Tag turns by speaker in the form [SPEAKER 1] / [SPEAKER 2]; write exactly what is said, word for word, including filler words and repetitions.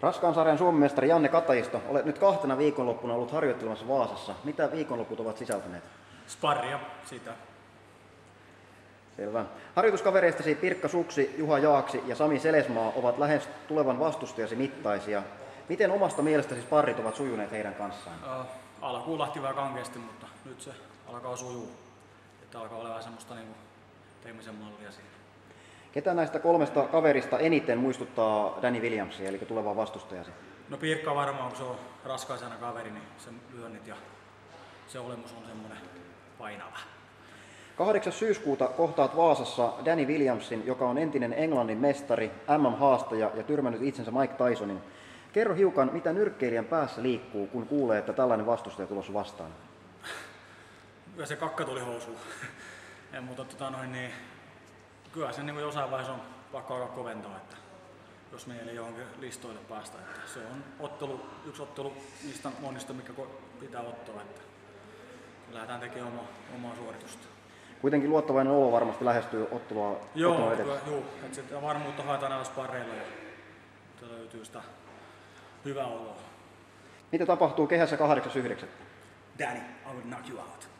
[SPEAKER 1] Raskaan sarjan suomenmestari Janne Katajisto, olet nyt kahtena viikonloppuna ollut harjoittelemassa Vaasassa. Mitä viikonloput ovat sisältäneet?
[SPEAKER 2] Sparria, sitä.
[SPEAKER 1] Selvä. Harjoituskavereistasi Pirkka Suksi, Juha Jaaksi ja Sami Selesmaa ovat lähes tulevan vastustajasi mittaisia. Miten omasta mielestäsi sparrit ovat sujuneet heidän kanssaan?
[SPEAKER 2] Uh, alkuun lähti vähän kankeasti, mutta nyt se alkaa sujuu. Että alkaa olemaan semmoista niinku tekemisen mallia siinä.
[SPEAKER 1] Ketä näistä kolmesta kaverista eniten muistuttaa Danny Williamsia, eli tulevaa vastustajasi?
[SPEAKER 2] No Pirkka varmaan, kun se on raskaisena kaveri, niin sen lyönnit ja se olemus on semmoinen painava.
[SPEAKER 1] kahdeksas syyskuuta kohtaat Vaasassa Danny Williamsin, joka on entinen Englannin mestari, M M-haastaja ja tyrmännyt itsensä Mike Tysonin. Kerro hiukan, mitä nyrkkeilijän päässä liikkuu, kun kuulee, että tällainen vastustaja tulossa vastaan.
[SPEAKER 2] Kyllä se kakka tuli housuun. Ja, mutta tota noin, niin, kyllä se niin jossain vaiheessa on pakko alkaa koventaa, että jos meillä ei johonkin listoille päästä. Että se on ottelu, yksi ottelu niistä monista, mikä pitää ottaa. Että lähdetään tekemään oma, omaa suoritusta.
[SPEAKER 1] Kuitenkin luottavainen olo varmasti lähestyy ottelua,
[SPEAKER 2] joo,
[SPEAKER 1] ottelua edessä.
[SPEAKER 2] Joo, että sitä varmuutta haetaan näillä sparreilla ja löytyy sitä hyvää oloa.
[SPEAKER 1] Mitä tapahtuu kehässä kahdeksas yhdeksättä?
[SPEAKER 2] Danny, I will knock you out.